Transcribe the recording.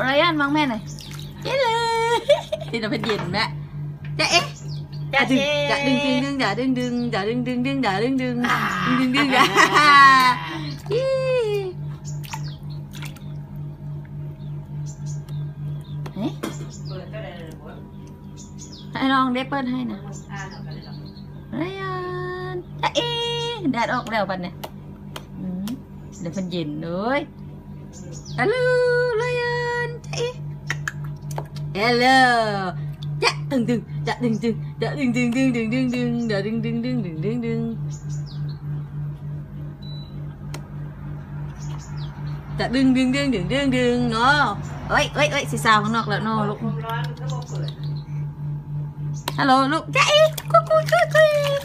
อะไรอันมองแม่หน่อยเย้เลยที่เราเป็นเย็นแม่จะเอ๊ะจะดึงจะดึงจะดึงจะดึงดึงจะให้ลองได้เปิดให้นะอะไรอันจะเอ๊ะแดดออกแล้วปันเนี่ยเดี๋ยวเป็นเย็นเลยฮัลโหลไลออนจะเอ๊ะฮัลโหลจะดึงจะดึงจะดึงจะดึงจะดึงจะดึงเนาะเอ้ยสีสาวข้างนอกแล้วเนาะลูกฮัลโหลลูกจะเอ๊ะกุ๊ก